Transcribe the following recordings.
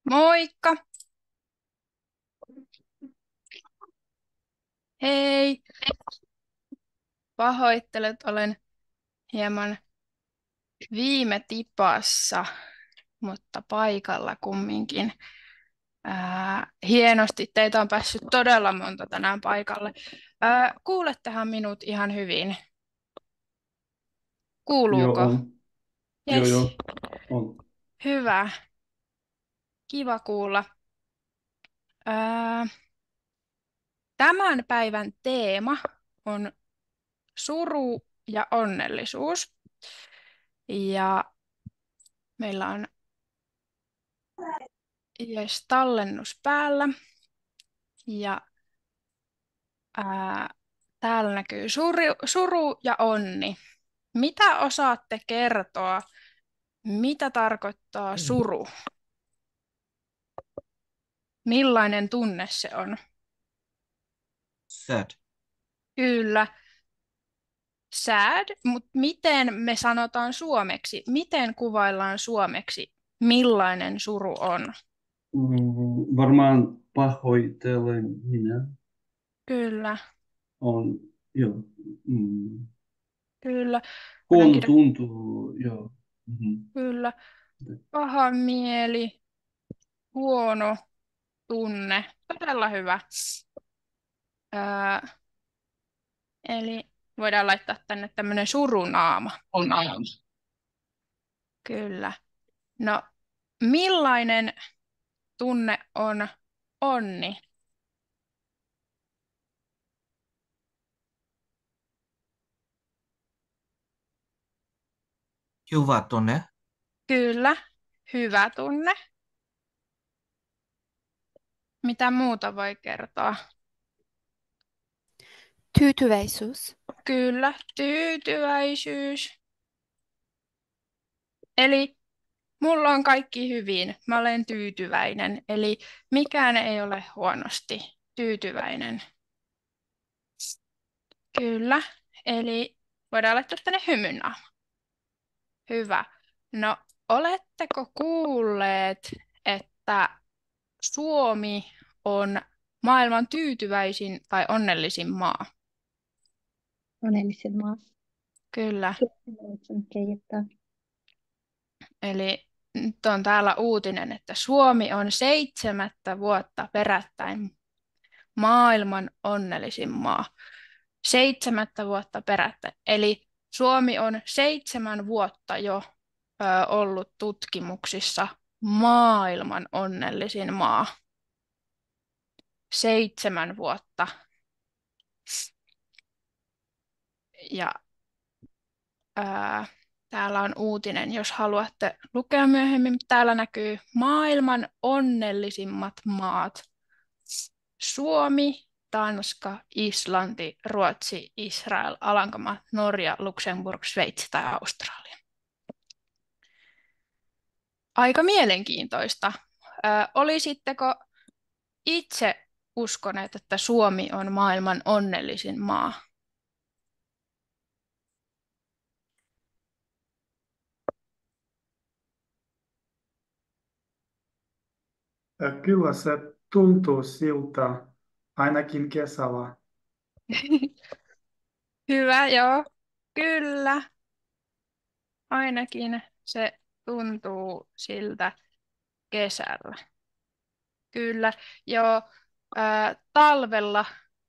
Moikka! Hei! Pahoittelut, olen hieman viime tipassa, mutta paikalla kumminkin. Hienosti, teitä on päässyt todella monta tänään paikalle. Kuulettehan minut ihan hyvin. Joo, Kuuluuko? on. Joo, Yes, joo, on. hyvä. Kiva kuulla. Ää, Tämän päivän teema on suru ja onnellisuus. Ja meillä on tallennus päällä. Ja ää, täällä näkyy suru ja onni. Mitä osaatte kertoa, mitä tarkoittaa suru? Millainen tunne se on? Sad. Kyllä, sad, mutta miten me sanotaan suomeksi? Miten kuvaillaan suomeksi, millainen suru on? Varmaan pahoitteleminen Kyllä, on, joo. Mm. kyllä. Voidaan Huono tuntuu, joo. kyllä. Paha mieli, huono tunne. Todella hyvä. Ää, Eli voidaan laittaa tänne tämmöinen surunaama. On ajan. Kyllä. No, millainen tunne on onni? Hyvä tunne. Kyllä, hyvä tunne. Mitä muuta voi kertoa? Tyytyväisyys. Kyllä, tyytyväisyys. Eli mulla on kaikki hyvin. Mä olen tyytyväinen. Eli mikään ei ole huonosti. Tyytyväinen. Kyllä. Eli voidaan laittaa tänne hymynaama. Hyvä. No, oletteko kuulleet, että Suomi on maailman tyytyväisin tai onnellisin maa? Onnellisen maa. Kyllä. Okei, että Eli nyt on täällä uutinen, että Suomi on 7. vuotta perättäin maailman onnellisin maa. 7. vuotta perättäin. Eli Suomi on 7 vuotta jo ollut tutkimuksissa maailman onnellisin maa. 7 vuotta. Ja ää, täällä on uutinen, jos haluatte lukea myöhemmin. Täällä näkyy maailman onnellisimmat maat. Suomi, Tanska, Islanti, Ruotsi, Israel, Alankomaat, Norja, Luxemburg, Sveitsi tai Australia. Aika mielenkiintoista. Olisitteko itse uskoneet, että Suomi on maailman onnellisin maa? Kyllä se tuntuu siltä, ainakin kesällä. Hyvä, joo. Kyllä. Ainakin se tuntuu siltä kesällä. Kyllä. Joo. Talvella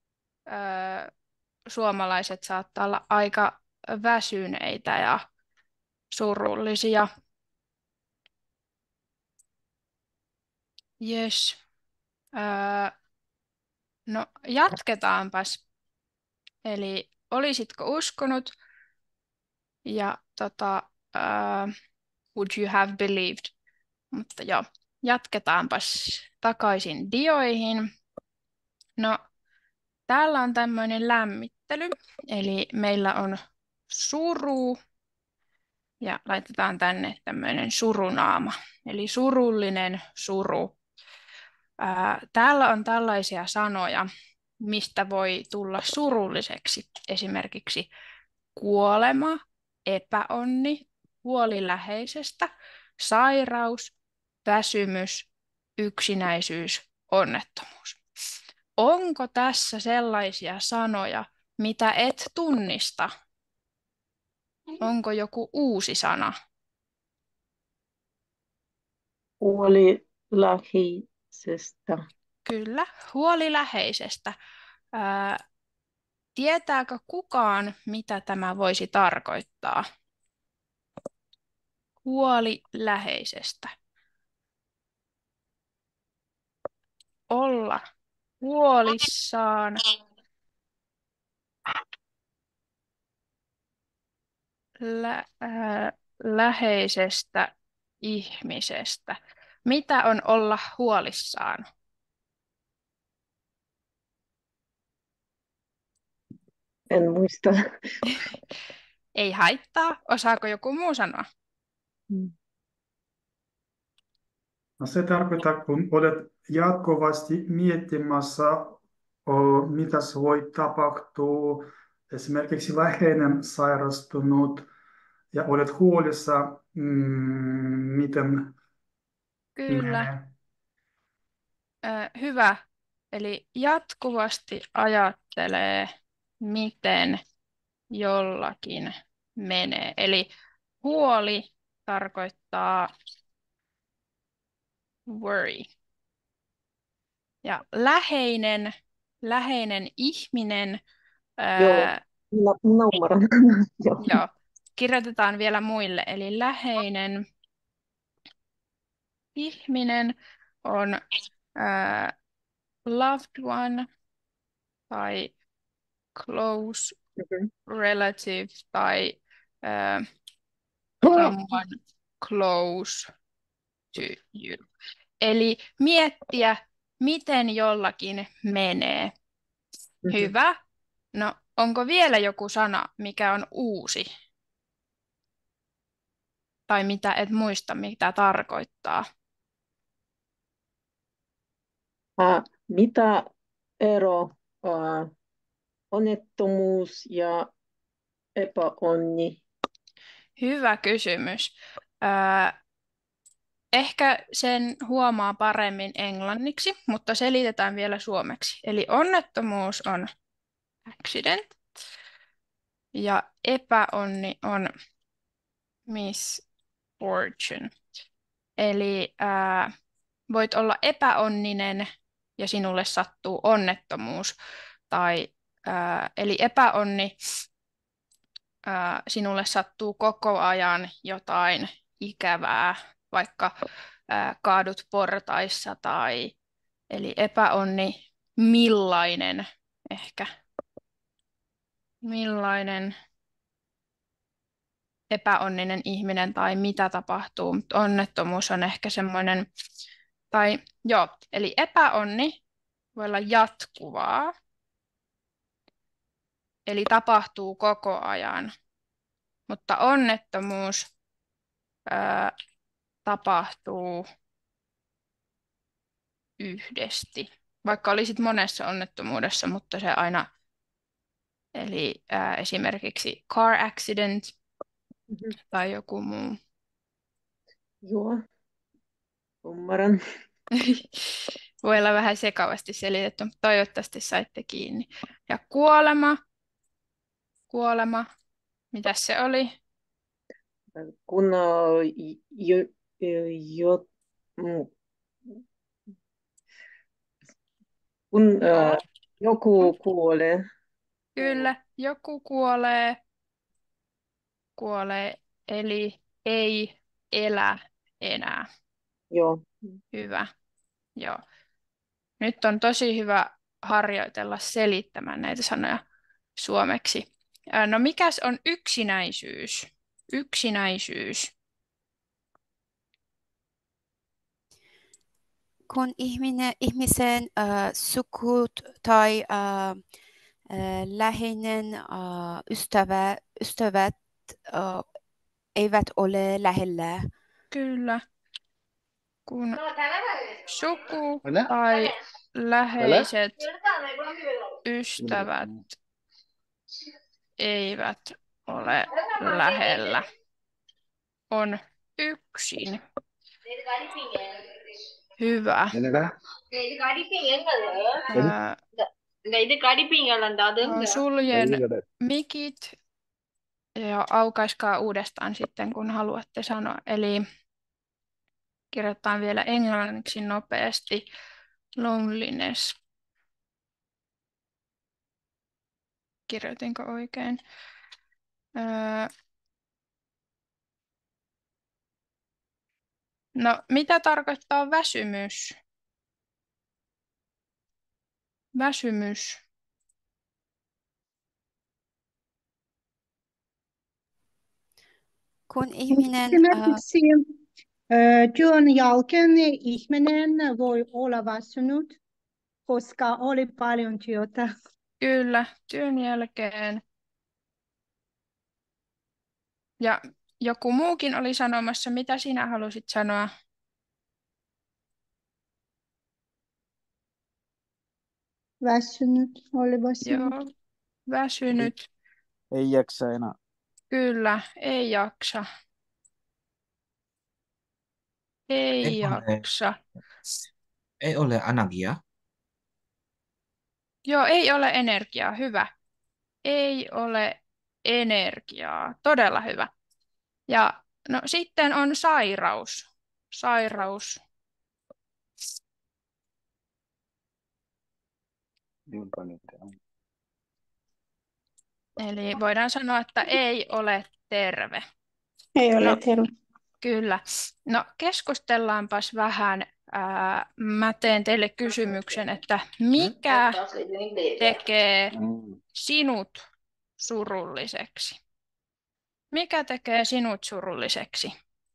suomalaiset saattaa olla aika väsyneitä ja surullisia. Yes. No jatketaanpas. Eli olisitko uskonut ja would you have believed? Mutta joo, jatketaanpas takaisin dioihin. No, täällä on tämmöinen lämmittely, eli meillä on suru ja laitetaan tänne tämmöinen surunaama, eli surullinen suru. Täällä on tällaisia sanoja, mistä voi tulla surulliseksi. Esimerkiksi kuolema, epäonni, huoli läheisestä, sairaus, väsymys, yksinäisyys, onnettomuus. Onko tässä sellaisia sanoja, mitä et tunnista? Onko joku uusi sana? Huoli läheisestä. Kyllä, huoli läheisestä. Tietääkö kukaan, mitä tämä voisi tarkoittaa? Huoli läheisestä. Olla huolissaan läheisestä ihmisestä. Mitä on olla huolissaan? En muista. Ei haittaa. Osaako joku muu sanoa? No se tarkoittaa, kun olet jatkuvasti miettimässä, mitä voi tapahtua, esimerkiksi läheinen sairastunut, ja olet huolissa, miten Kyllä. menee. Hyvä. Eli jatkuvasti ajattelee, miten jollakin menee. Eli huoli tarkoittaa worry. Ja läheinen ihminen, Joo, minä ymmärrän. Joo. joo, kirjoitetaan vielä muille. Eli läheinen ihminen on loved one tai close Mhm. relative tai someone close to you. Eli miettiä, miten jollakin menee. Mhm. Hyvä. No, onko vielä joku sana, mikä on uusi? Tai mitä et muista, mitä tarkoittaa? Mitä ero onnettomuus ja epäonni? Hyvä kysymys. Ehkä sen huomaa paremmin englanniksi, mutta selitetään vielä suomeksi. Eli onnettomuus on accident ja epäonni on misfortune. Eli voit olla epäonninen ja sinulle sattuu onnettomuus. Eli epäonni, sinulle sattuu koko ajan jotain ikävää, vaikka kaadut portaissa eli epäonni, millainen ehkä. Millainen epäonninen ihminen tai mitä tapahtuu, mutta onnettomuus on ehkä semmoinen, eli epäonni voi olla jatkuvaa, eli tapahtuu koko ajan, mutta onnettomuus tapahtuu yhdesti, vaikka olisit monessa onnettomuudessa, mutta se aina, eli esimerkiksi car accident Mhm. tai joku muu. Joo, ymmärrän. Voi olla vähän sekavasti selitetty, mutta toivottavasti saitte kiinni. Ja kuolema, mitä se oli? Kun jo, jo, mm, kun joku kuolee. Kyllä, joku kuolee, eli ei elä enää. Joo. Hyvä, joo. Nyt on tosi hyvä harjoitella selittämään näitä sanoja suomeksi. No mikäs on yksinäisyys? Yksinäisyys. Kun ihmisen sukut tai läheinen ystävät eivät ole lähellä. Kyllä. Kun suku tai läheiset ystävät eivät ole lähellä, on yksin. Hyvä. என்னடா எது Ää, இது கடிப்பீங்களா அந்த அதுங்க suljen இது கடை mikit ja aukaiskaa uudestaan sitten, kun haluatte sanoa. Eli kirjoitetaan vielä englanniksi nopeasti. Loneliness. Kirjoitinko oikein? No, mitä tarkoittaa väsymys? Väsymys. Kun ihminen Esimerkiksi työn jälkeen ihminen voi olla väsynyt, koska oli paljon työtä. Kyllä, työn jälkeen. Ja joku muukin oli sanomassa, mitä sinä halusit sanoa? Oli väsynyt. Joo, väsynyt. ei jaksa enää. Kyllä, ei jaksa. Ei Ei ole, jaksa. ei ole energiaa. Joo, ei ole energiaa. Hyvä. Ei ole energiaa. Todella hyvä. Ja no sitten on sairaus. Sairaus. Eli voidaan sanoa, että ei ole terve. Ei ole No, terve. kyllä. No keskustellaanpas vähän. Mä teen teille kysymyksen, että mikä tekee sinut surulliseksi? Mikä tekee sinut surulliseksi?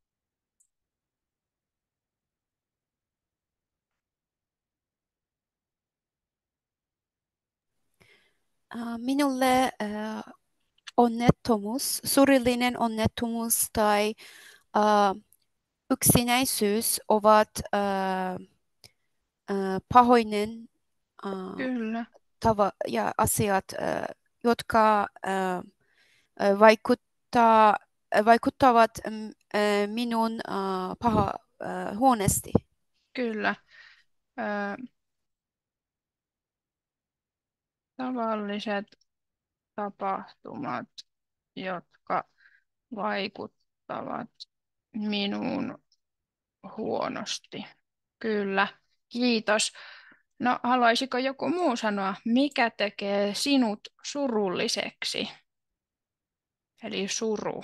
minulle onnettomuus, surullinen onnettomuus tai yksinäisyys ovat pahoinen Kyllä, ja asiat, jotka vaikuttavat minun huonosti. kyllä. Tavalliset tapahtumat, jotka vaikuttavat minuun huonosti. Kyllä, kiitos. No, haluaisiko joku muu sanoa, mikä tekee sinut surulliseksi? Eli suru.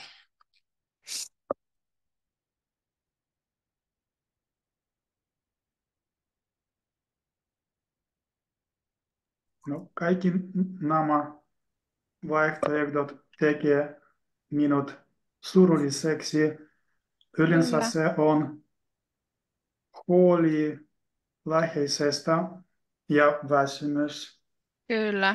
No, kaikki nämä vaihtoehdot tekee minut surulliseksi. Yleensä Kyllä, se on huoli läheisestä ja väsymys. kyllä.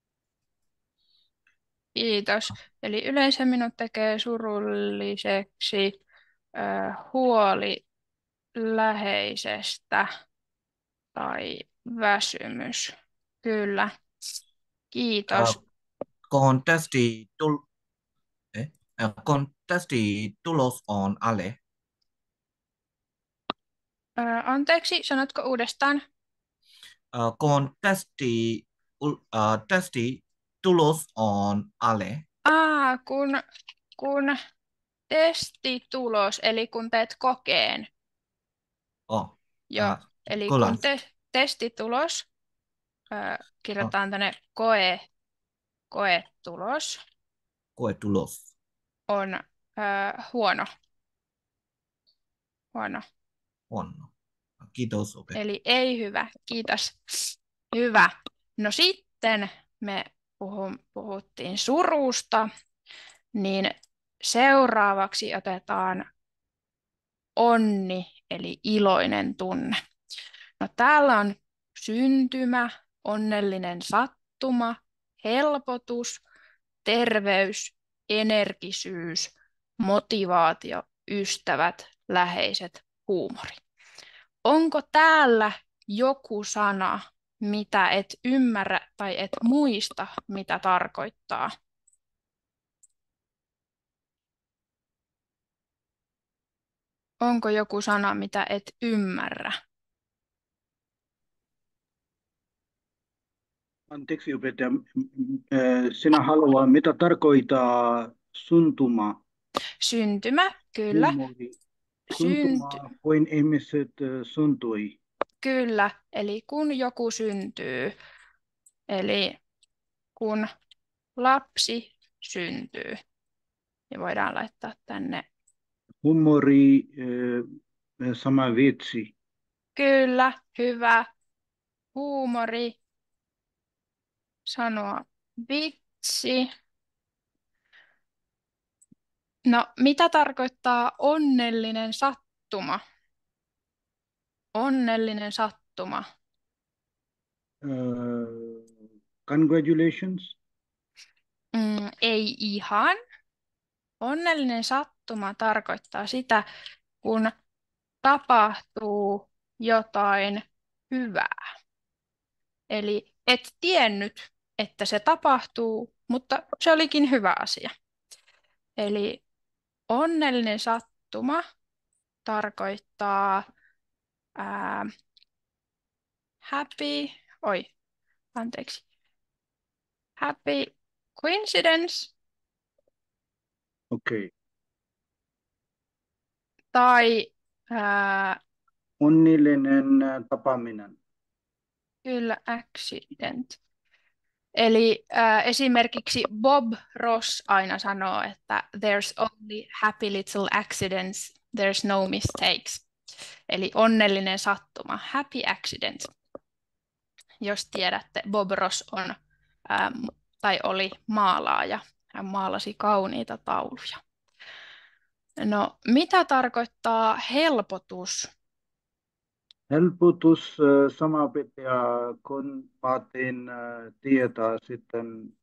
Kiitos. Eli yleensä minut tekee surulliseksi huoli läheisestä tai väsymys. Kyllä. Kiitos. Kontesti tulos on alle. Anteeksi, sanotko uudestaan? Testi tulos on alle. Kun testitulos, eli kun teet kokeen. Oh, Joo, eli kun kolas. testitulos, kirjoitetaan tänne koetulos, Koetulos. on huono. Huono. On. Kiitos opettaja. Eli ei hyvä. Kiitos. Hyvä. No sitten me puhuttiin surusta, niin seuraavaksi otetaan onni, eli iloinen tunne. No täällä on syntymä, onnellinen sattuma, helpotus, terveys, energisyys, motivaatio, ystävät, läheiset, huumori. Onko täällä joku sana, mitä et ymmärrä tai et muista, mitä tarkoittaa? Onko joku sana, mitä et ymmärrä? Anteeksi opettaja, sinä haluaa, mitä tarkoittaa suntuma, Syntymä, kyllä. huumori, Synty, suntuma, kuin ihmiset syntyi. kyllä, eli kun joku syntyy, eli kun lapsi syntyy, niin voidaan laittaa tänne. Huumori, sama vitsi. Kyllä, hyvä. Huumori, sanoa vitsi. No, mitä tarkoittaa onnellinen sattuma? Onnellinen sattuma. Congratulations. Ei ihan. Onnellinen sattuma tarkoittaa sitä, kun tapahtuu jotain hyvää. Eli et tiennyt, että se tapahtuu, mutta se olikin hyvä asia. Eli onnellinen sattuma tarkoittaa happy coincidence Okei. tai Onnellinen tapaaminen. kyllä accident. Eli esimerkiksi Bob Ross aina sanoo, että there's only happy little accidents, there's no mistakes. Eli onnellinen sattuma, happy accident. Jos tiedätte, Bob Ross on tai oli maalaaja. Hän maalasi kauniita tauluja. No, mitä tarkoittaa helpotus? Helpotus, sama opettaja, kun päätin tietää sitten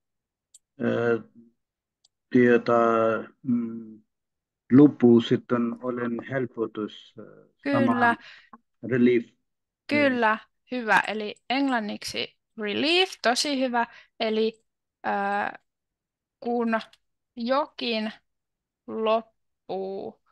loppu sitten olen helpotus, sama Kyllä, relief. kyllä, hyvä. Eli englanniksi relief, tosi hyvä. Eli kun jokin loppuu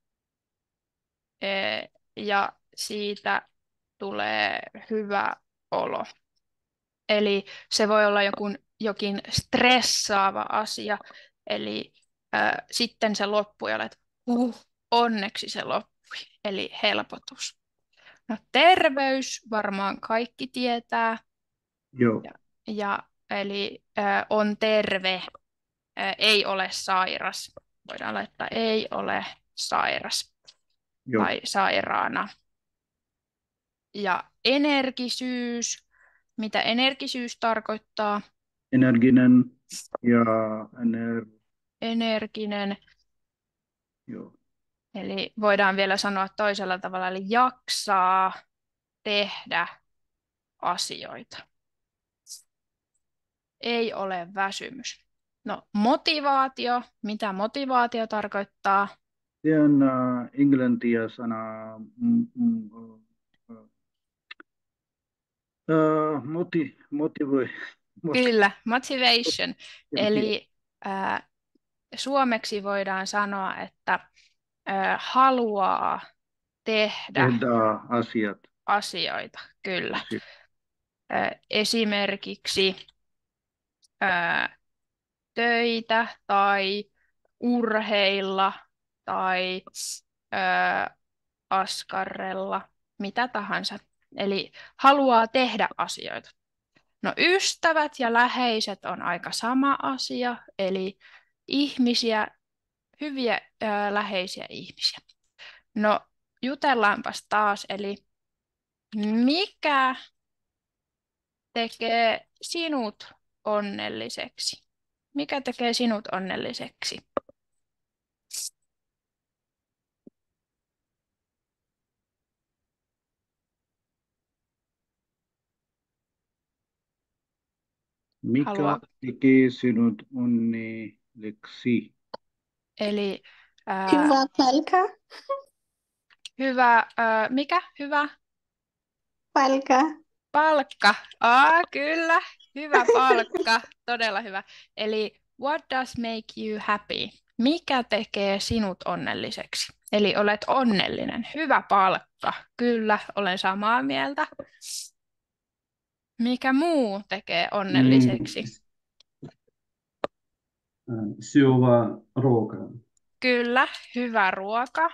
ja siitä tulee hyvä olo. Eli se voi olla jokin stressaava asia, eli sitten se loppui ja olet, onneksi se loppui, eli helpotus. No, terveys varmaan kaikki tietää, Joo. eli on terve, ei ole sairas. Voidaan laittaa ei ole sairas Joo. tai sairaana. Ja energisyys. Mitä energisyys tarkoittaa? Energinen ja Energinen. joo. Eli voidaan vielä sanoa toisella tavalla, eli jaksaa tehdä asioita. Ei ole väsymys. No, motivaatio. Mitä motivaatio tarkoittaa? Se on englantia sana motivoi. Kyllä, motivation. Eli suomeksi voidaan sanoa, että haluaa tehdä asiat. asioita. Kyllä. Esimerkiksi töitä tai urheilla tai askarrella, mitä tahansa. Eli haluaa tehdä asioita. No, ystävät ja läheiset on aika sama asia, eli ihmisiä, hyviä läheisiä ihmisiä. No, jutellaanpas taas, eli mikä tekee sinut onnelliseksi? Mikä tekee sinut onnelliseksi? Mikä tekee sinut onnelliseksi? Eli Hyvä palkka. hyvä, mikä? Hyvä Palkka. palkka. Kyllä, hyvä palkka, todella hyvä. Eli what does make you happy? Mikä tekee sinut onnelliseksi? Eli olet onnellinen, hyvä palkka. Kyllä, olen samaa mieltä. Mikä muu tekee onnelliseksi? Syövä ruokaa. Kyllä, hyvä ruoka.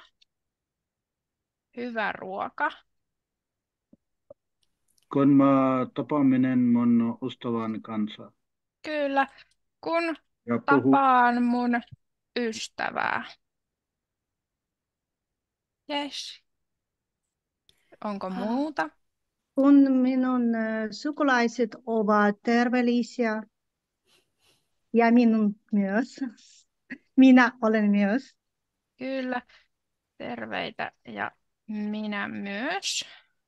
Hyvä ruoka. Kun mä tapaaminen mun ystävän kanssa Kyllä, kun ja puhu, tapaan mun ystävää. Yes. Onko muuta? Kun minun sukulaiset ovat terveellisiä ja minun myös. Minä olen myös. Kyllä, terveitä ja minä myös.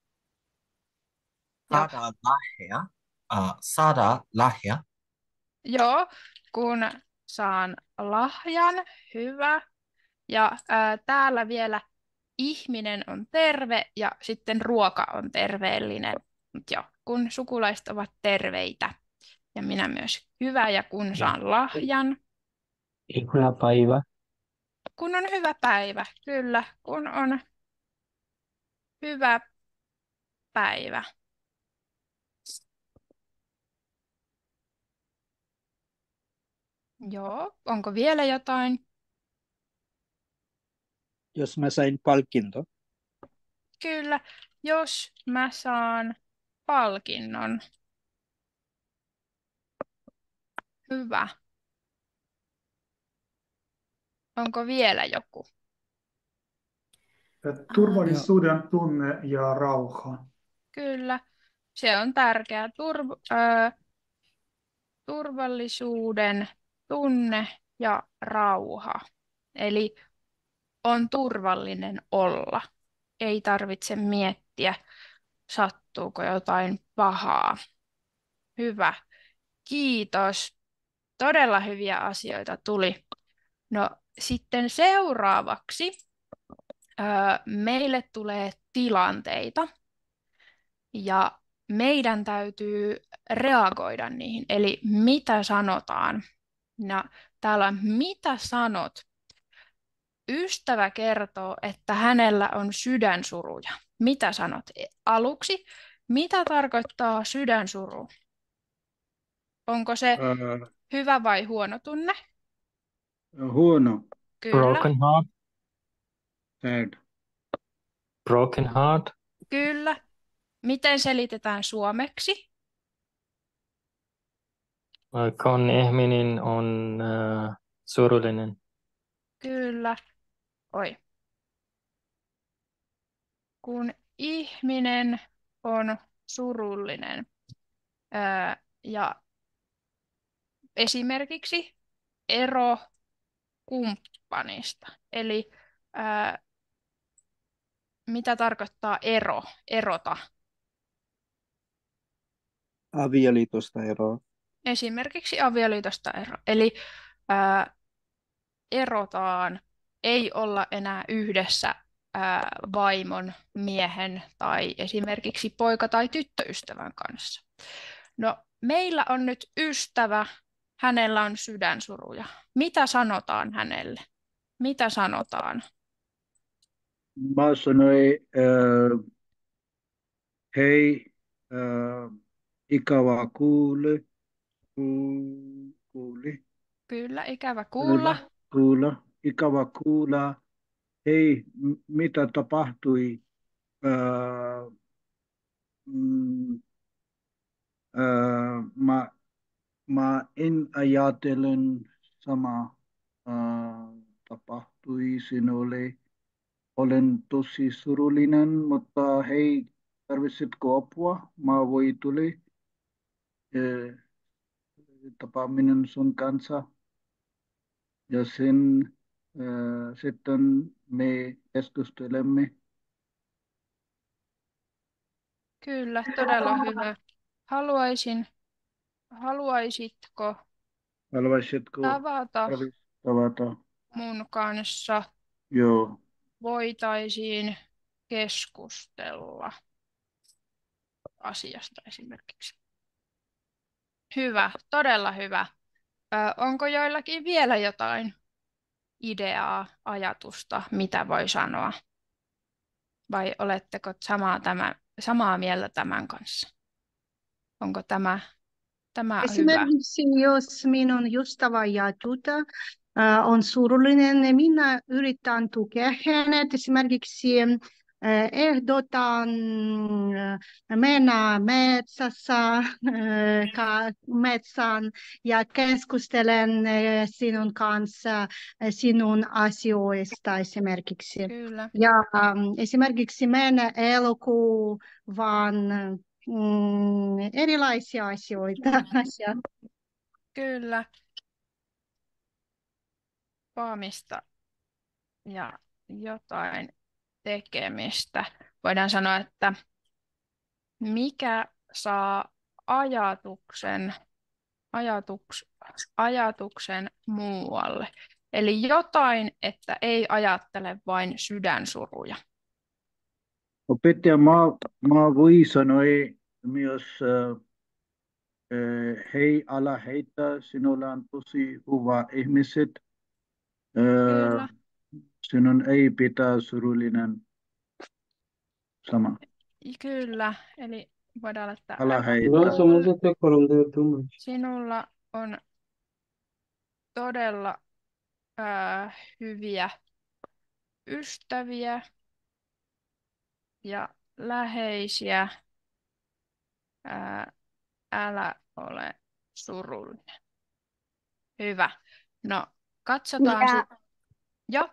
Ja, Saada lahja. Saada lahja. joo, kun saan lahjan, hyvä. Ja täällä vielä ihminen on terve ja sitten ruoka on terveellinen. Mut joo, kun sukulaiset ovat terveitä ja minä myös hyvä ja kun saan lahjan. Juhlapäivä. Kun on hyvä päivä, kyllä, kun on hyvä päivä. Joo, onko vielä jotain? Jos mä sain palkinto. Kyllä, jos mä saan palkinnon. Hyvä. Onko vielä joku? Turvallisuuden tunne ja rauha. Kyllä, se on tärkeää. Turvallisuuden tunne ja rauha. Eli on turvallinen olla. Ei tarvitse miettiä, sattuuko jotain pahaa. Hyvä. Kiitos. Todella hyviä asioita tuli. No sitten seuraavaksi meille tulee tilanteita ja meidän täytyy reagoida niihin. Eli mitä sanotaan? No, täällä on mitä sanot? Ystävä kertoo, että hänellä on sydänsuruja. Mitä sanot? Aluksi, mitä tarkoittaa sydänsuru? Onko se hyvä vai huono tunne? huono, Kyllä, Broken heart. sad, Broken heart. kyllä. Miten selitetään suomeksi? Kun ihminen on surullinen. Kyllä. Oi. Kun ihminen on surullinen ja esimerkiksi ero kumppanista. Eli mitä tarkoittaa ero, erota? Avioliitosta eroa. Esimerkiksi avioliitosta ero. Eli erotaan, ei olla enää yhdessä vaimon, miehen tai esimerkiksi poika- tai tyttöystävän kanssa. No, meillä on nyt ystävä, hänellä on sydänsuruja. Mitä sanotaan hänelle? Mitä sanotaan? mä sanoin, hei, ikävä kuuli, Kyllä, ikävä kuulla. ikävä kuulla, hei, mitä tapahtui, mm, mä en ajatellen sama tapahtui sinulle. Olen tosi surullinen, mutta hei, tarvitsitko apua? Mä voi tuli tapaaminen sun kanssa. Ja sitten me keskustelemme. Kyllä, todella hyvä. Haluaisitko Haluaisitko tavata tavata? mun kanssa? Joo. Voitaisiin keskustella asiasta esimerkiksi. Hyvä, todella hyvä. Onko joillakin vielä jotain ideaa, ajatusta, mitä voi sanoa? Vai oletteko samaa mieltä tämän kanssa? Onko tämä hyvä? Esimerkiksi jos minun ystävä ja tytär on surullinen, niin minä yritän tukea hänet. Esimerkiksi ehdotan mennä metsään ja keskustelen sinun kanssa sinun asioista esimerkiksi. Kyllä, Ja esimerkiksi mennä elokuvaan. Erilaisia asioita. kyllä. Paamista ja jotain tekemistä. Voidaan sanoa, että mikä saa ajatuksen muualle. Eli jotain, että ei ajattele vain sydänsuruja. Opettaja, mä voi sanoa myös, hei, älä heitä, sinulla on tosi hyvä ihmiset. Kyllä, Sinun ei pitää surullinen sama. kyllä. Eli voidaan laittaa Älä heitä. No, somos de Colombia, tú. sinulla on todella hyviä ystäviä ja läheisiä. Älä ole surullinen. Hyvä. No, katsotaan Ja sitten. Joo,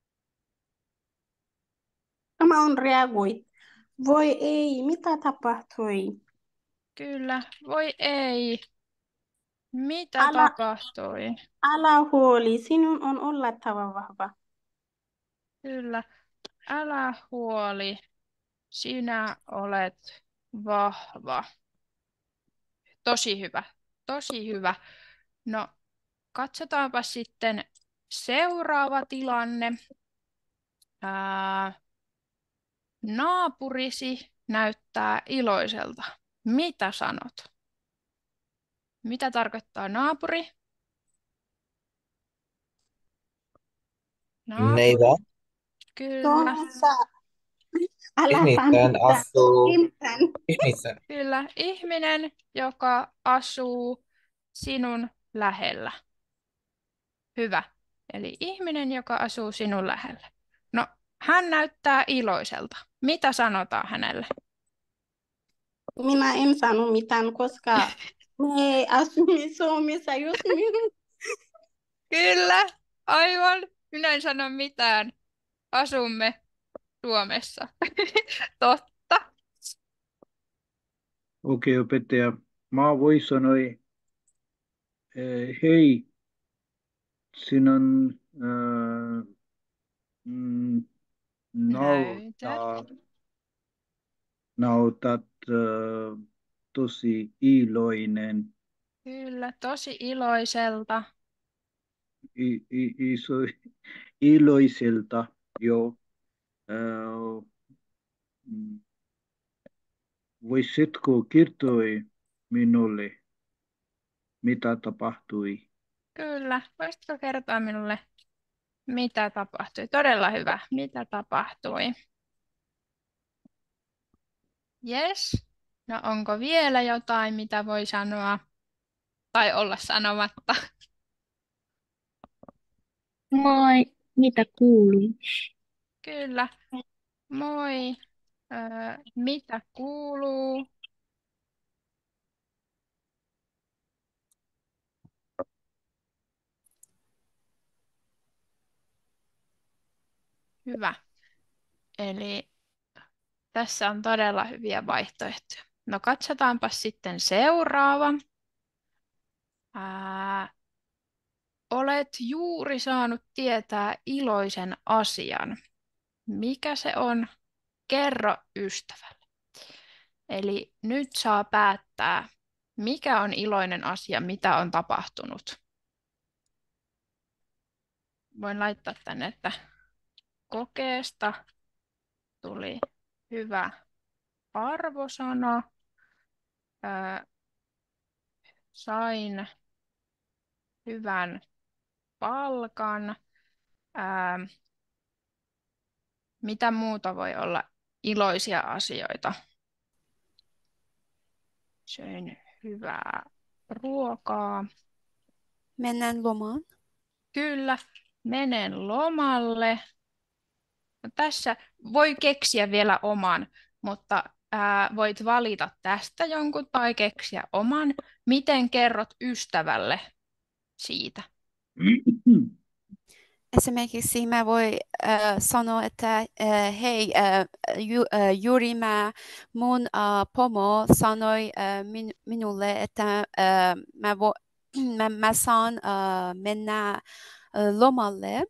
tämä on reagoi. Voi ei, mitä tapahtui? kyllä. Voi ei. Mitä Älä, tapahtui? älä huoli, sinun on oltava vahva. Kyllä. Älä huoli. Sinä olet vahva. Tosi hyvä. Tosi hyvä. No, katsotaanpa sitten seuraava tilanne. Naapurisi näyttää iloiselta. Mitä sanot? Mitä tarkoittaa naapuri? Naapuri, Neighbor. kyllä. Tuossa, älä Ihmisten sanota. asuu. Ihmisen. Ihmisen. Kyllä, ihminen, joka asuu sinun lähellä. Hyvä. Eli ihminen, joka asuu sinun lähellä. No, hän näyttää iloiselta. Mitä sanotaan hänelle? Minä en sano mitään, koska me asumme Suomessa, jos minun. Kyllä, aivan. Minä en sano mitään. Asumme Suomessa. Totta. Okei, opettaja. Mä voi sanoa, hei, sinun Näytät. näytät tosi iloinen. Kyllä, tosi iloiselta. Iloiselta, joo. Voisitko kertoa minulle, mitä tapahtui? Kyllä, voisitko kertoa minulle, mitä tapahtui? Todella hyvä. Mitä tapahtui? Yes. No onko vielä jotain, mitä voi sanoa tai olla sanomatta? Moi, mitä kuuluu? Kyllä. Moi. Mitä kuuluu? Hyvä. Eli tässä on todella hyviä vaihtoehtoja. No katsotaanpa sitten seuraava. Olet juuri saanut tietää iloisen asian. Mikä se on? Kerro ystävälle. Eli nyt saa päättää, mikä on iloinen asia, mitä on tapahtunut. Voin laittaa tänne, että kokeesta tuli hyvä arvosana. Sain hyvän palkan. Mitä muuta voi olla iloisia asioita? Söin hyvää ruokaa. Menen lomaan. Kyllä, menen lomalle. No, tässä voi keksiä vielä oman, mutta voit valita tästä jonkun tai keksiä oman. Miten kerrot ystävälle siitä? Esimerkiksi mä voi sanoa, että hei, juuri mun pomo sanoi minulle, että mä saan mennä lomalle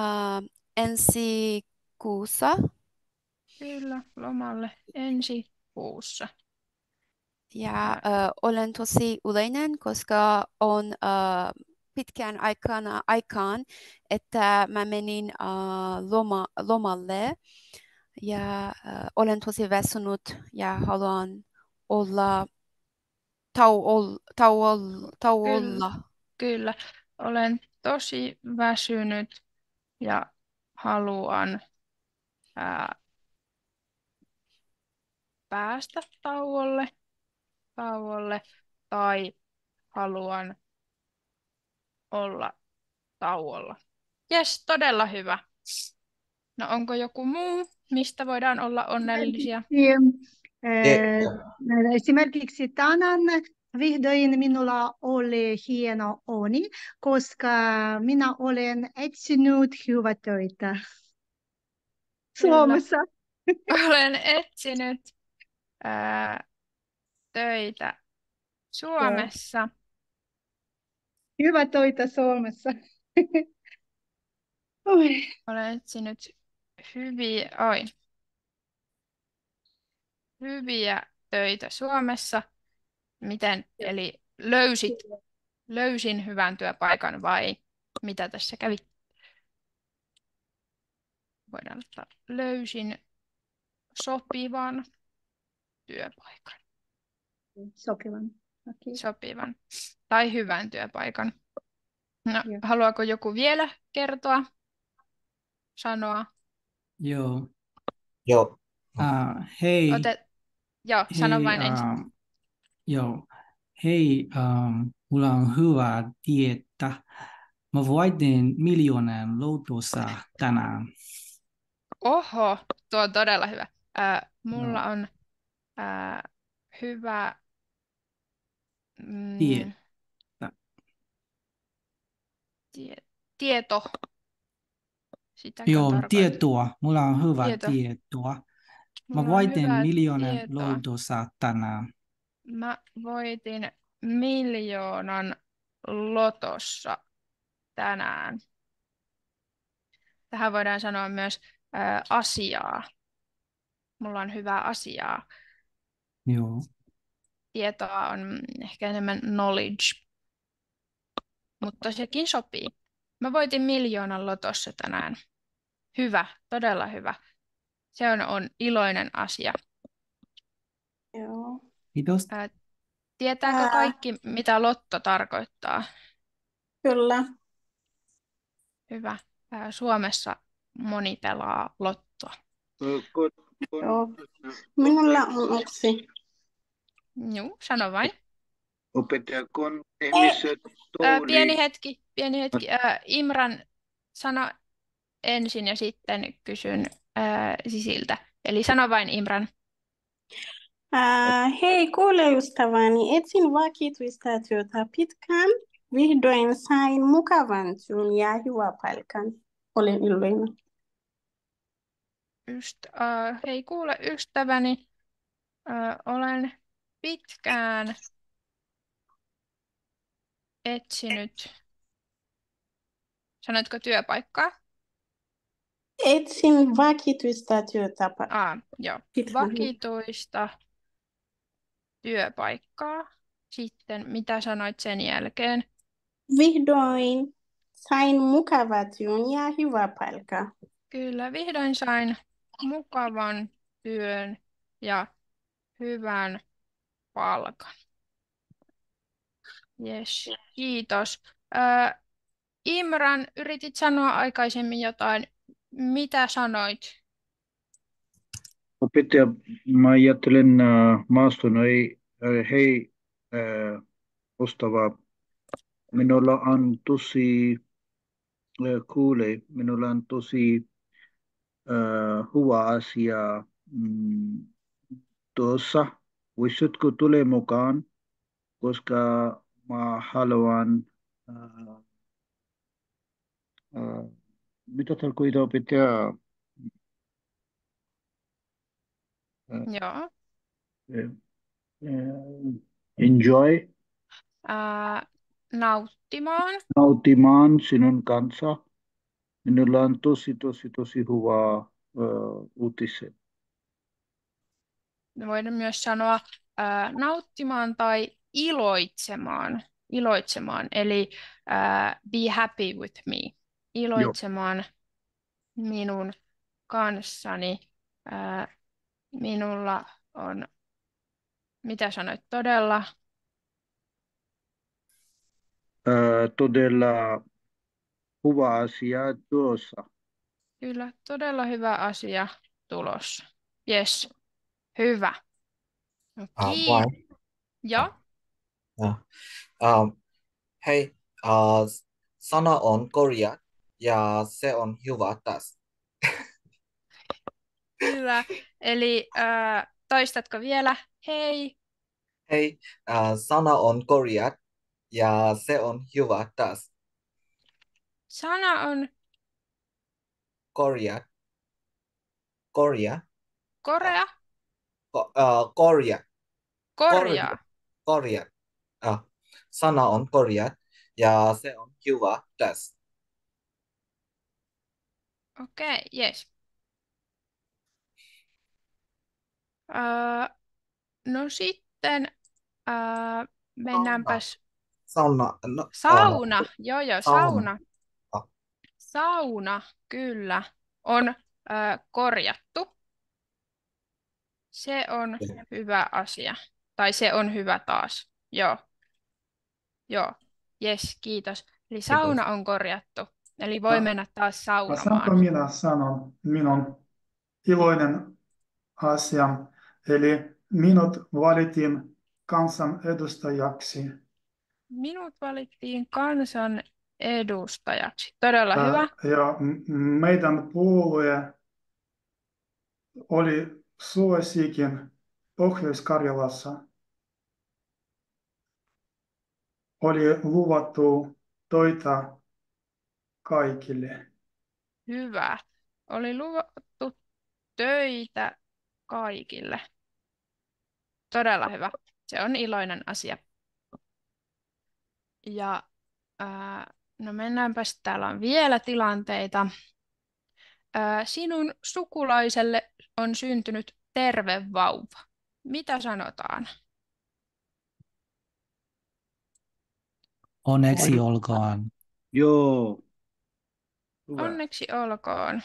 ensi kuussa. Kyllä, lomalle ensi kuussa. Ja olen tosi iloinen, koska on pitkään aikaan, että mä menin lomalle ja olen tosi väsynyt ja haluan olla tauolla. Kyllä, olen tosi väsynyt ja haluan päästä tauolle tai haluan olla tauolla. Jes, todella hyvä. No onko joku muu, mistä voidaan olla onnellisia? Esimerkiksi tänään vihdoin minulla oli hieno uni, koska minä olen etsinyt hyvää töitä Suomessa. Olen etsinyt töitä Suomessa. Hyvää töitä Suomessa. Olen etsinyt hyviä töitä Suomessa. Miten? Eli löysin hyvän työpaikan vai mitä tässä kävi? Voidaan ottaa löysin sopivan työpaikan. Sopivan. Okay. Sopivan tai hyvän työpaikan. No, haluaako joku vielä kertoa, sanoa? Joo. Joo. Hei. Joo, sano vain ensin. Joo. Hei, mulla on hyvä tietää. Mä voitin 1 000 000 lotossa tänään. Oho, tuo on todella hyvä. Mulla on hyvä tieto. Joo, tietoa. Mulla on hyvä tietoa. Mä voitin 1 000 000 lotossa tänään. Mä voitin 1 000 000 lotossa tänään. Tähän voidaan sanoa myös asiaa. Mulla on hyvää asiaa. Joo. Tietoa on ehkä enemmän knowledge, mutta sekin sopii. Mä voitin 1 000 000 lotossa tänään. Hyvä, todella hyvä. Se on iloinen asia. Joo. Kiitos. Tietääkö kaikki, mitä lotto tarkoittaa? Kyllä. Hyvä. Suomessa moni pelaa lottoa. Joo. Minulla on yksi. Joo, sano vain. Opettaja, kun ihmiset Pieni hetki. Imran, sano ensin ja sitten kysyn Sisiltä. Eli sano vain Imran. Hei, kuule ystäväni, etsin vakituista työtä pitkään. Vihdoin sain mukavan työn ja hyvän paikan. Olen iloinen. Hei, kuule ystäväni, olen pitkään etsinyt. Sanoitko työpaikkaa? Etsin vakituista työtä. Joo. Vakituista työpaikkaa. Sitten mitä sanoit sen jälkeen? Vihdoin sain mukavan työn ja hyvän paikan. Kyllä, vihdoin sain mukavan työn ja hyvän palkan. Yes, kiitos. Imran, yritit sanoa aikaisemmin jotain. Mitä sanoit? Opettaja, mä ajattelen, maastun ei Hei, Ostava, minulla on tosi minulla on tosi hyvä asia tuossa. Voisitko tulla mukaan, koska mä haluan, äh, mitä tarkoittaa pitää, Joo. enjoy, nauttimaan sinun kanssa. Minulla on tosi hyvä uutiset. Voidaan myös sanoa nauttimaan tai iloitsemaan, eli be happy with me, iloitsemaan minun kanssani. Minulla on, mitä sanoit, todella? Todella hyvä asia tuossa. Kyllä, todella hyvä asia tulossa. Yes, hyvä. No, Vai? Joo. Hei, sana on korjat ja se on hyvä taas. Hyvä. Eli toistatko vielä? Hei. Hei, sana on korjat ja se on hyvä taas. Sana on Korjat. korea. Korjat. Korjat. Sana on korjat ja se on hyvä taas. Okei, yes. No sitten mennäänpäs. Sauna. Sauna, joo, sauna. Sauna, kyllä, on korjattu. Se on hyvä asia. Tai se on hyvä taas. Joo. Yes, kiitos. Eli sauna on korjattu. Eli voi mennä taas saunomaan. Saanko minä sanon minun iloinen asia? Eli minut valittiin kansanedustajaksi. Minut valittiin kansan edustajaksi. Todella hyvä. Ja meidän puolue oli suosikin Pohjois-Karjalassa. Oli luvattu töitä kaikille. Hyvä. Oli luvattu töitä kaikille. Todella hyvä. Se on iloinen asia. Ja no mennäänpäs, täällä on vielä tilanteita. Sinun sukulaiselle on syntynyt terve vauva. Mitä sanotaan? Onneksi olkoon. Joo. Hyvä. Onneksi olkoon.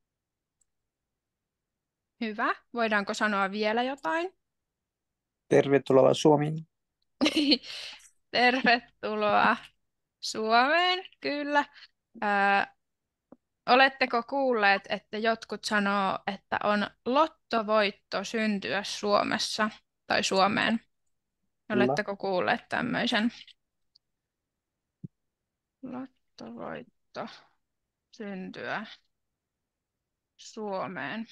Hyvä. Voidaanko sanoa vielä jotain? Tervetuloa Suomeen. Tervetuloa Suomeen, kyllä. Oletteko kuulleet, että jotkut sanoo, että on lottovoitto syntyä Suomessa tai Suomeen? Oletteko kuulleet tämmöisen? Lottovoitto syntyä Suomeen.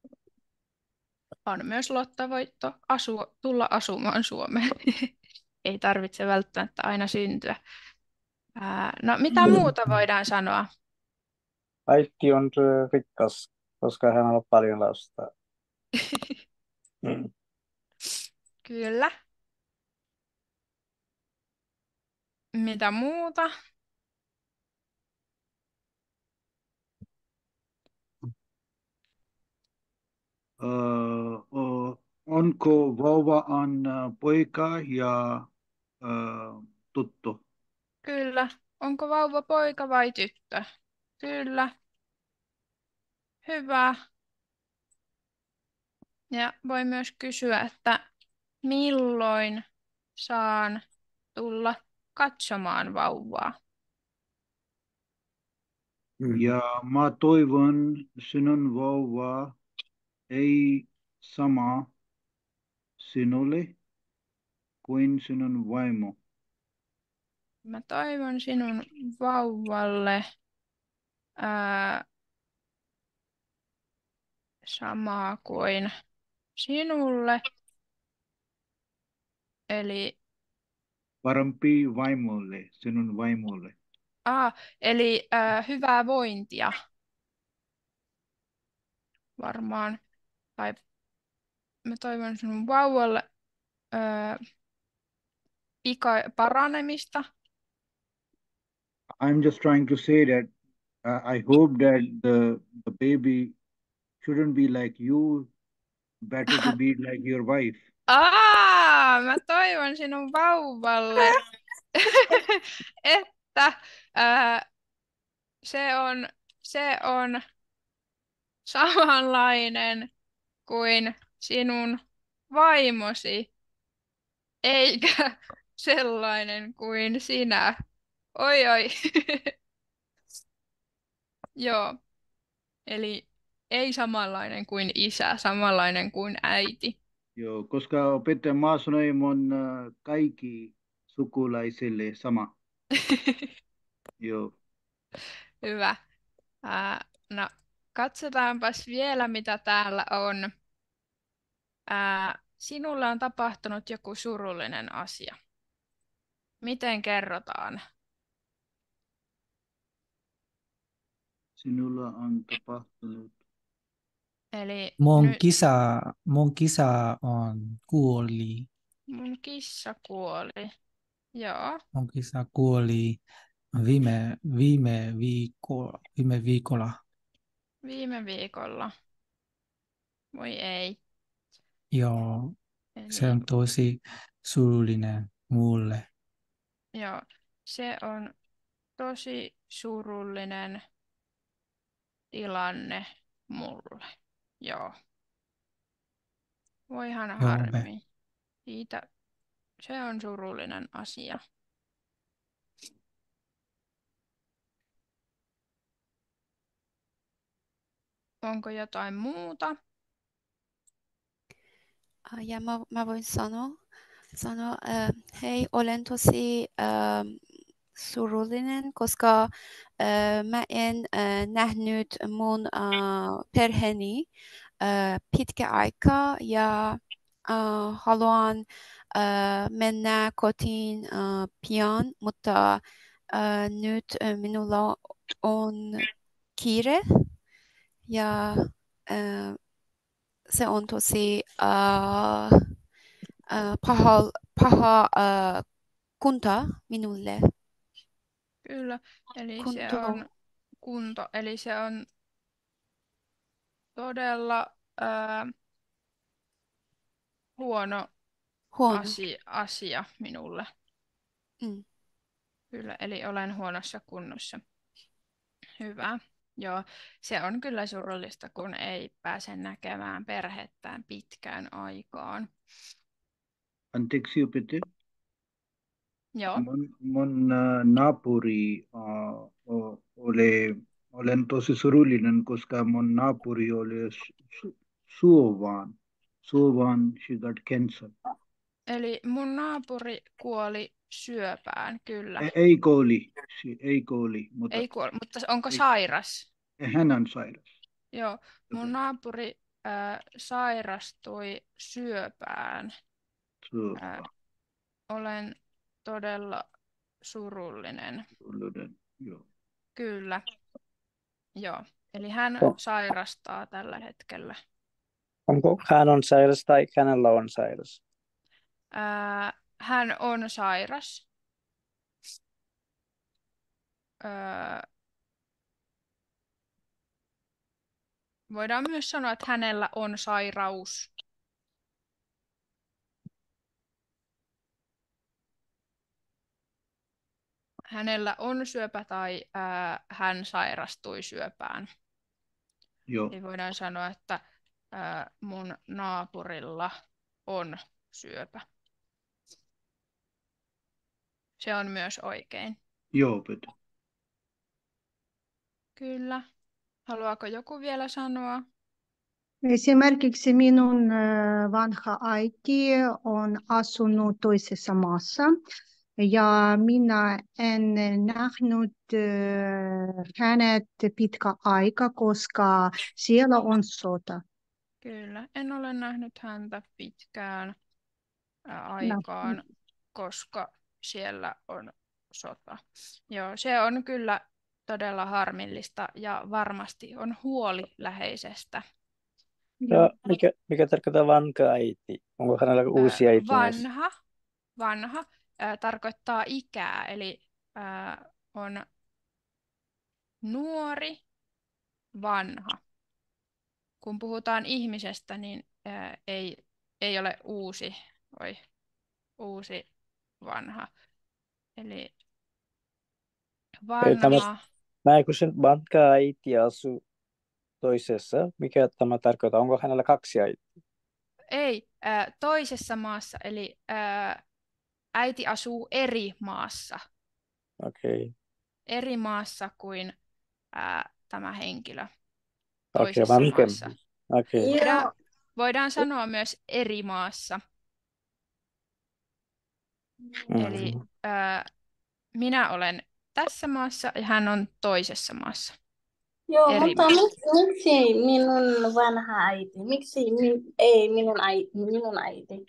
On myös lottovoitto tulla asumaan Suomeen. Ei tarvitse välttämättä aina syntyä. No, mitä muuta voidaan sanoa? Äiti on rikkas, koska hän on paljon lasta. Kyllä. Mitä muuta? Onko vauva poika ja tyttö? Kyllä. Onko vauva poika vai tyttö? Kyllä. Hyvä. Ja voi myös kysyä, että milloin saan tulla katsomaan vauvaa? Ja mä toivon sinun vauva ei sama sinulle. kuin sinun vaimo. Mä toivon sinun vauvalle samaa kuin sinulle. Eli, Parempi vaimolle, sinun vaimolle. eli hyvää vointia varmaan. Tai mä toivon sinun vauvalle paranemista. I'm just trying to say that I hope that the baby shouldn't be like you, better to be like your wife. Mä toivon sinun vauvalle, että se on samanlainen kuin sinun vaimosi, eikä sellainen kuin sinä. Oi oi. Joo, eli ei samanlainen kuin isä, samanlainen kuin äiti. Joo, koska opettaja maa sanoi mun kaikki sukulaisille sama. Joo. Hyvä. No, katsotaanpas vielä, mitä täällä on. Sinulle on tapahtunut joku surullinen asia. Miten kerrotaan? Sinulla on tapahtunut. Eli Mun kisa on kuoli. mun kissa kuoli. Joo. Mun kisa kuoli viime viikolla. Viime viikolla. Voi ei. Joo, se Eli, on tosi surullinen mulle. joo, se on tosi surullinen tilanne mulle. Joo. Voihan harmi. Siitä se on surullinen asia. Onko jotain muuta? Ja mä voin sanoa hei, olen tosi surullinen, koska mä en nähnyt mun perheeni pitkä aikaa ja haluan mennä kotiin pian, mutta nyt minulla on kiire ja se on tosi paha kunta minulle. Kyllä, eli se on kunto, eli se on todella huono asia minulle. Mm. Kyllä, eli olen huonossa kunnossa. Hyvä. Joo, se on kyllä surullista, kun ei pääse näkemään perhettään pitkään aikaan. Anteeksi opettaja. Joo. Mun naapuri olen tosi surullinen, koska mun naapuri oli suovaan, she got cancer. Eli mun naapuri kuoli syöpään, kyllä. Ei kuoli, mutta... Ei kuoli, mutta onko sairas? Hän on sairas. Joo, mun naapuri sairastui syöpään. Olen todella surullinen. Joo. Kyllä. Joo, eli hän sairastaa tällä hetkellä. Onko hän on sairas tai hänellä on sairas? Hän on sairas. Voidaan myös sanoa, että hänellä on sairaus. Hänellä on syöpä tai hän sairastui syöpään. Joo. Eli voidaan sanoa, että mun naapurilla on syöpä. Se on myös oikein. Joo, Peter. Kyllä. Haluaako joku vielä sanoa? Esimerkiksi minun vanha äiti on asunut toisessa maassa ja minä en nähnyt hänet pitkä aika, koska siellä on sota. Kyllä, en ole nähnyt häntä pitkään No. aikaan, koska siellä on sota. Joo, se on kyllä todella harmillista ja varmasti on huoli läheisestä. Ja mikä tarkoittaa vanka äiti? Onko hänellä uusi äiti myös? Vanha tarkoittaa ikää, eli on nuori, vanha. Kun puhutaan ihmisestä, niin ei ole uusi, vanha. Eli vanha. Mä kysyn, vanka äiti asuu toisessa. Mikä tämä tarkoittaa? Onko hänellä kaksi äitiä? Ei, toisessa maassa, eli äiti asuu eri maassa. Okei. Eri maassa kuin tämä henkilö Okei, toisessa maassa. Okei. Voidaan sanoa myös eri maassa. Eli minä olen tässä maassa ja hän on toisessa maassa. Joo, Eri mutta miksi minun vanha äiti? Miksi ei minun äiti?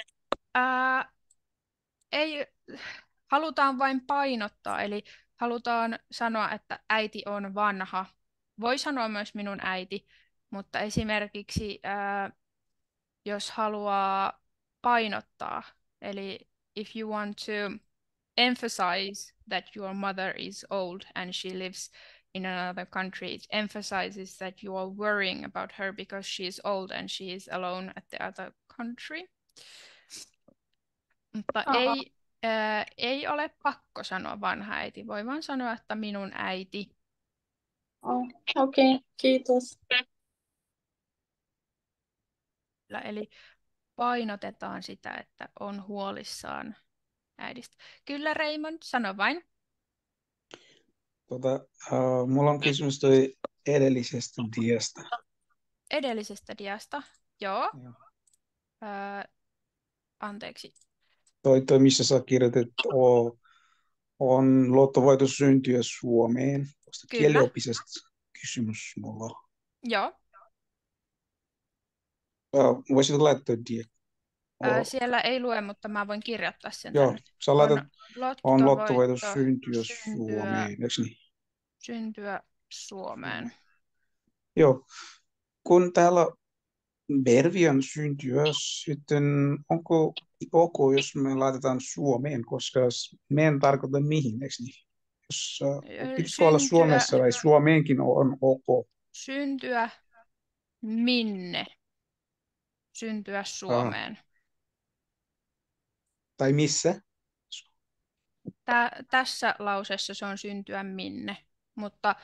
Ei, halutaan vain painottaa, eli halutaan sanoa, että äiti on vanha. Voi sanoa myös minun äiti, mutta esimerkiksi jos haluaa painottaa, eli if you want to emphasize that your mother is old and she lives in another country, it emphasizes that you are worrying about her because she is old and she is alone at the other country. Mutta ei ole pakko sanoa vanha äiti, voi vaan sanoa, että minun äiti. Okei, kiitos. Eli painotetaan sitä, että on huolissaan äidistä. Kyllä, Raymond, sano vain. Mulla on kysymys toi edellisestä diasta. Edellisestä diasta, joo. Anteeksi. Toi missä sä kirjoitit, on lottovoitos syntyä Suomeen. Kieliopisesta kysymys mulla on. Joo. Voisitko laittaa dia? Siellä ei lue, mutta mä voin kirjoittaa sen Joo, tänne. sä laitat, on lottovoitos syntyä Suomeen, eikö niin? Syntyä Suomeen. Joo, kun täällä Bervian syntyä, sitten onko ok, jos me laitetaan Suomeen, koska me en tarkoita mihin, eikö niin? Jos pitäisikö olla Suomessa vai Suomeenkin on ok? Syntyä minne? Syntyä Suomeen. Tai missä? Tässä lauseessa se on syntyä minne, mutta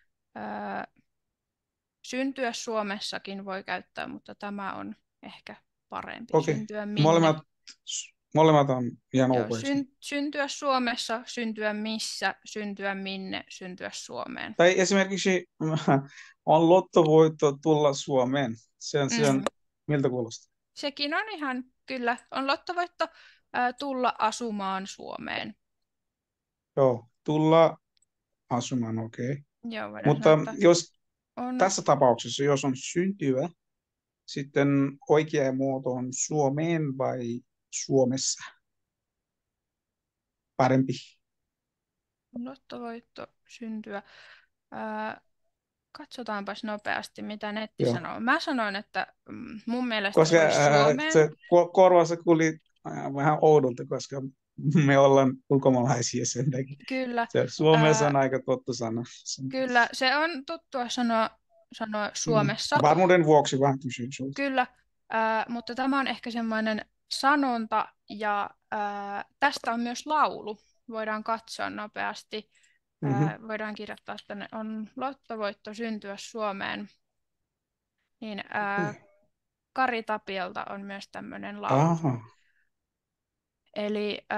syntyä Suomessakin voi käyttää, mutta tämä on ehkä parempi. Okei. Syntyä minne. Molemmat on ihan ok. Syntyä Suomessa, syntyä missä, syntyä minne, syntyä Suomeen. Tai esimerkiksi on lottovoitto tulla Suomeen. Se on miltä kuulostaa? Sekin on ihan, kyllä, on lottovoitto tulla asumaan Suomeen. Joo, tulla asumaan, okei. Joo, mutta jos tässä tapauksessa, jos on syntyä, sitten oikea muoto on Suomeen vai Suomessa? Parempi. Lottovoitto syntyä. Katsotaanpas nopeasti, mitä netti sanoo. Mä sanoin, että mun mielestä koska olisi Suomeen. Se korvassa kuuli vähän oudolta, koska me ollaan ulkomaalaisia sen takia. Kyllä. Suomessa on aika totta sana. Kyllä, se on tuttua sanoa Suomessa. Varmuuden vuoksi vähän kysyn sinulta. Kyllä, mutta tämä on ehkä semmoinen sanonta ja tästä on myös laulu. Voidaan katsoa nopeasti. Voidaan kirjoittaa tänne, on lottovoitto syntyä Suomeen. Niin, Kari Tapiolta on myös tämmöinen laulu. Aha. Eli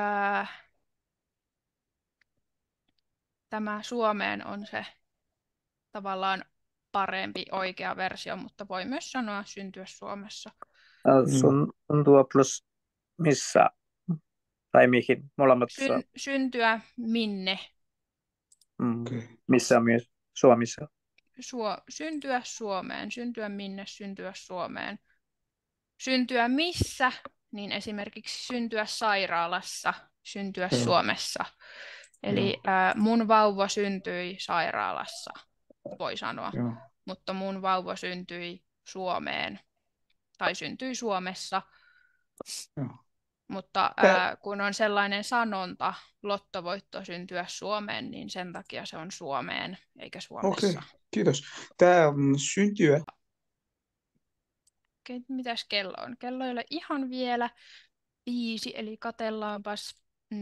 tämä Suomeen on se tavallaan parempi oikea versio, mutta voi myös sanoa syntyä Suomessa. Syntyä plus missä tai mihin? Molemmat Syntyä minne? Missä myös Suomessa? Syntyä Suomeen, syntyä minne, syntyä Suomeen. Syntyä missä, niin esimerkiksi syntyä sairaalassa, syntyä Suomessa. Eli mun vauva syntyi sairaalassa, voi sanoa, mutta mun vauva syntyi Suomeen tai syntyi Suomessa. Mutta kun on sellainen sanonta, lottovoitto syntyä Suomeen, niin sen takia se on Suomeen eikä Suomessa. Okei, kiitos. Tämä on syntyä. Okei, mitäs kello on? Kello ei ole ihan vielä 5, eli katsellaanpas.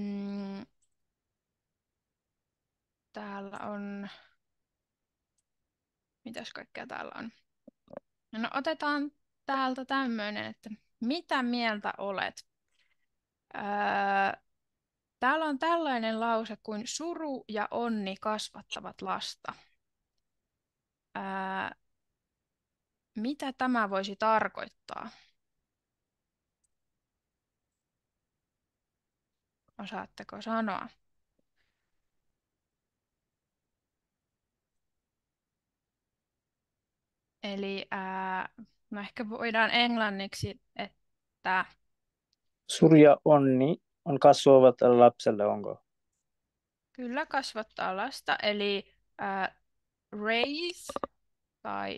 Täällä on... Mitäs kaikkea täällä on? No otetaan täältä tämmöinen, että mitä mieltä olet? Täällä on tällainen lause kuin suru ja onni kasvattavat lasta. Mitä tämä voisi tarkoittaa? Osaatteko sanoa? Eli no ehkä voidaan englanniksi, että Suru ja onni on kasvavat lapselle, onko? Kyllä kasvattaa lasta, eli raise tai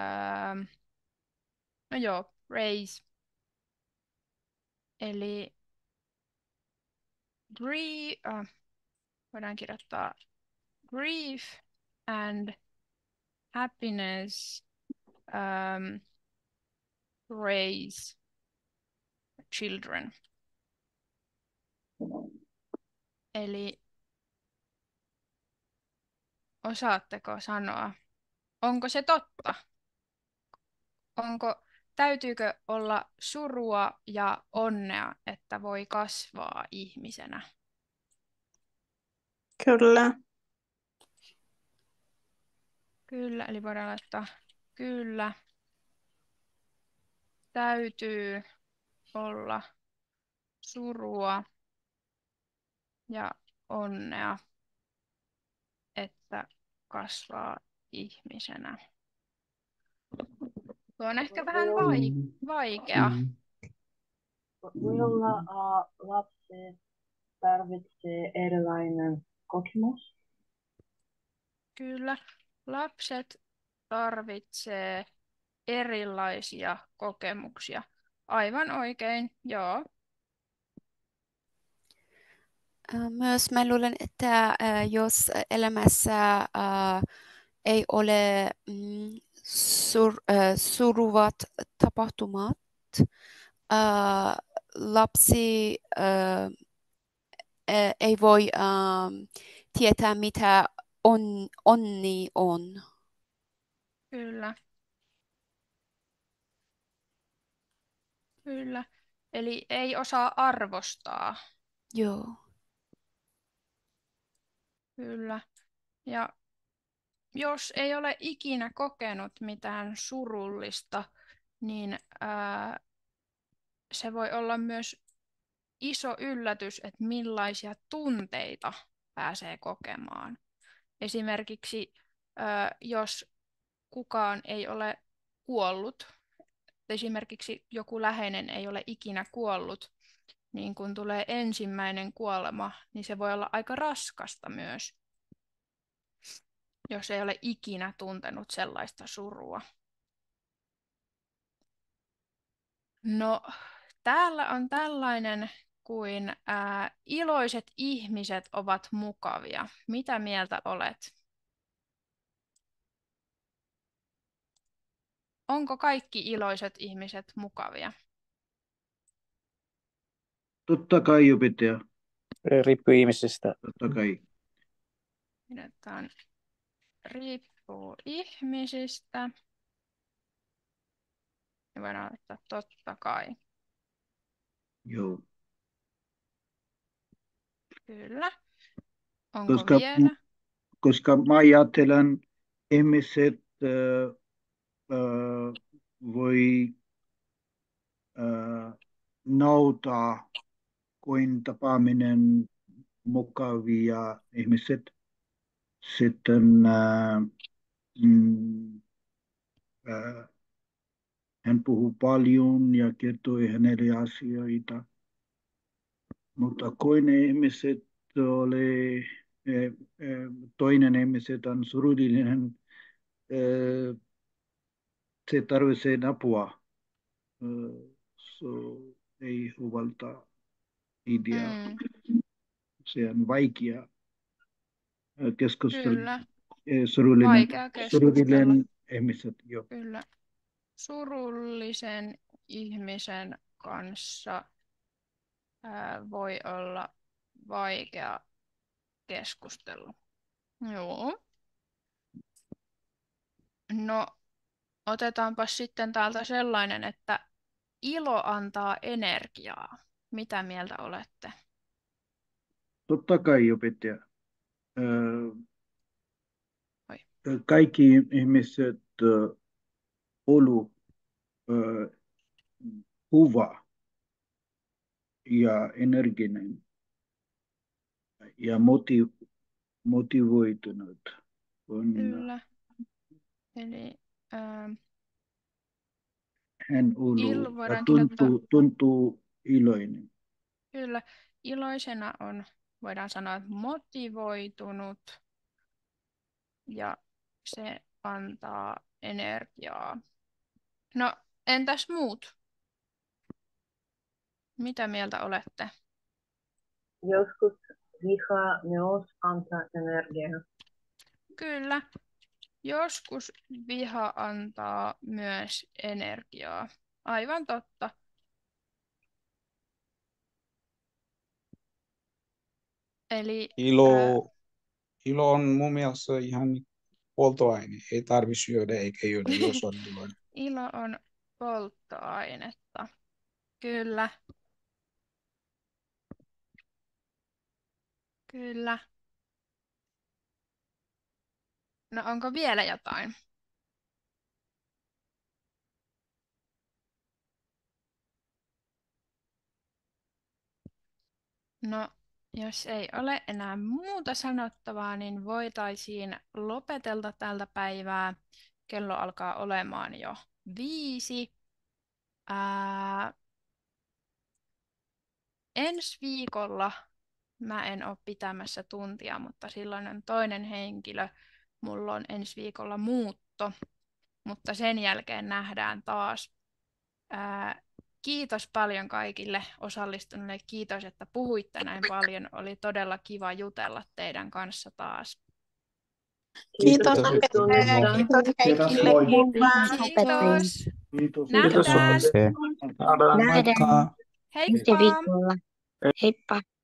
no joo, raise. Eli voidaan kirjoittaa grief and happiness raise children. Eli osaatteko sanoa, onko se totta? Täytyykö olla surua ja onnea, että voi kasvaa ihmisenä? Kyllä. Kyllä, eli voidaan laittaa kyllä. Täytyy olla surua ja onnea, että kasvaa ihmisenä. Tuo on ehkä vähän vaikea. Voi olla lapset tarvitsee erilainen kokemus. Kyllä, lapset tarvitsee erilaisia kokemuksia. Aivan oikein, joo. Myös mä luulen, että jos elämässä ei ole suruvat tapahtumat, lapsi ei voi tietää, mitä onni on. Kyllä. Kyllä. Eli ei osaa arvostaa. Joo. Kyllä. Ja jos ei ole ikinä kokenut mitään surullista, niin se voi olla myös iso yllätys, että millaisia tunteita pääsee kokemaan. Esimerkiksi jos kukaan ei ole kuollut, esimerkiksi joku läheinen ei ole ikinä kuollut, niin kun tulee ensimmäinen kuolema, niin se voi olla aika raskasta myös, jos ei ole ikinä tuntenut sellaista surua. No, täällä on tällainen kuin iloiset ihmiset ovat mukavia. Mitä mieltä olet? Onko kaikki iloiset ihmiset mukavia? Totta kai, Jupiter. Riippuu ihmisistä. Totta kai. Pidetään riippuu ihmisistä. Ja voidaan laittaa totta kai. Joo. Kyllä. Onko vielä? Koska mä ajattelen, ihmiset voi nautaa kuin tapaaminen mukavia ihmiset. Sitten hän puhuu paljon ja kertoi hänelle asioita. Mutta kuin ihmiset oli, toinen ihmiset on surullinen, se tarvitsee apua. Se ei huvalta idea. Se on vaikea keskustella. Kyllä. Surullinen Keskustella. ihmiset, joo. Kyllä. Surullisen ihmisen kanssa voi olla vaikea keskustella. Joo. No, otetaanpa sitten täältä sellainen, että ilo antaa energiaa. Mitä mieltä olette? Totta kai opettaja. Kaikki ihmiset olu hyvä ja energinen ja motivoitunut. Kyllä. Eli hän tuntuu iloinen. Kyllä. Iloisena on, voidaan sanoa, motivoitunut ja se antaa energiaa. No, entäs muut? Mitä mieltä olette? Joskus viha myös antaa energiaa. Kyllä. Joskus viha antaa myös energiaa. Aivan totta. Eli Ilo on mun mielestä ihan polttoaine. Ei tarvitse syödä eikä juoda, jos on iloinen. Ilo on polttoainetta. Kyllä. Kyllä. No onko vielä jotain? No, jos ei ole enää muuta sanottavaa, niin voitaisiin lopetella tältä päivää. Kello alkaa olemaan jo 5. Ensi viikolla mä en ole pitämässä tuntia, mutta silloin on toinen henkilö. Mulla on ensi viikolla muutto, mutta sen jälkeen nähdään taas. Kiitos paljon kaikille osallistuneille. Kiitos, että puhuitte näin paljon. Oli todella kiva jutella teidän kanssa taas. Kiitos. Kiitos, moi. Kiitos. Kiitos. Nähdään. Nähdään. Heippa. Heippa.